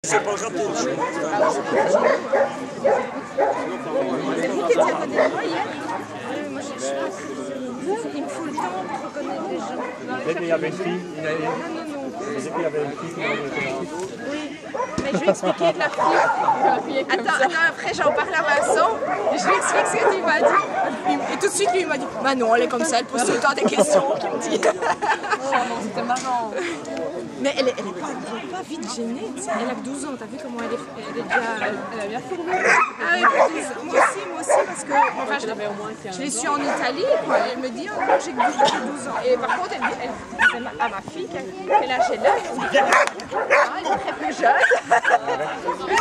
C'est pas raté. C'est vous qui étiez à côté de moi hier? Moi j'ai chance. Il me faut le temps pour reconnaître les gens. Il y avait une fille, Non. je disais qu'il y avait une fille qui Oui, mais je lui ai expliqué de la fille. Attends, après j'en parle à Vincent et je lui explique ce que tu m'as dit. Et tout de suite lui il m'a dit bah non, elle est comme ça, elle pose tout le temps des questions qu'il me dit. C'était marrant. Mais elle est pas vite gênée, elle a que 12 ans, t'as vu comment elle est déjà... Elle a bien fourni. Ah oui, pour 12 ans. Moi aussi, parce que enfin, je l'ai su en Italie, quoi. Elle me dit, oh, j'ai que 12 ans. Et par contre, elle dit à ma fille, quel âge elle a? Elle est très peu jeune.